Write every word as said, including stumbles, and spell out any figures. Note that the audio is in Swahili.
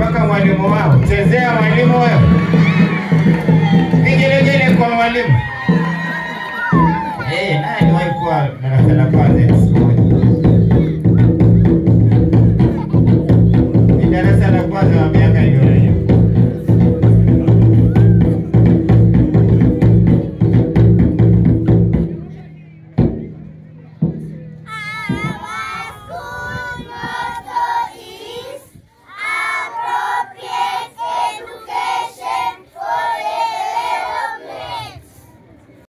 mpaka mwalimu wao. Chezea mwalimu wewe. Vigelegele kwa mwalimu. Eh, nani waikuwa darasa la kwanza?